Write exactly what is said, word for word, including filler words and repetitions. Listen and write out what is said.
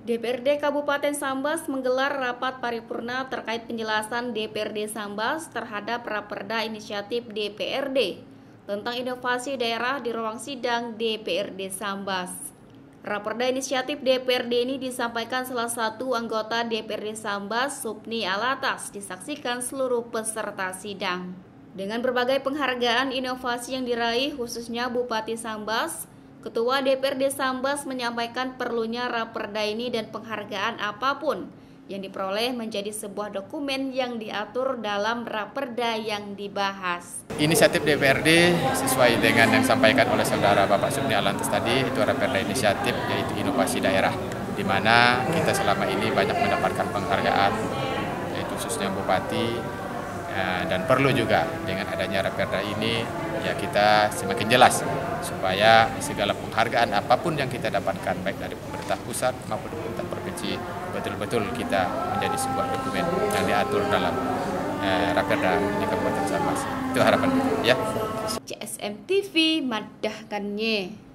D P R D Kabupaten Sambas menggelar rapat paripurna terkait penjelasan D P R D Sambas terhadap Raperda Inisiatif D P R D tentang inovasi daerah di ruang sidang D P R D Sambas. Raperda Inisiatif D P R D ini disampaikan salah satu anggota D P R D Sambas, Supni Alatas, disaksikan seluruh peserta sidang. Dengan berbagai penghargaan inovasi yang diraih khususnya Bupati Sambas, Ketua D P R D Sambas menyampaikan perlunya Raperda ini dan penghargaan apapun yang diperoleh menjadi sebuah dokumen yang diatur dalam Raperda yang dibahas. Inisiatif D P R D sesuai dengan yang disampaikan oleh saudara Bapak Supni Alatas tadi, itu Raperda Inisiatif yaitu inovasi daerah, di mana kita selama ini banyak mendapatkan penghargaan, yaitu khususnya Bupati. Dan perlu juga dengan adanya Raperda ini ya kita semakin jelas supaya segala penghargaan apapun yang kita dapatkan baik dari pemerintah pusat maupun pemerintah provinsi betul-betul kita menjadi sebuah dokumen yang diatur dalam eh, Raperda di Kabupaten Sambas. Itu harapan kita ya. C S M T V madahkannya.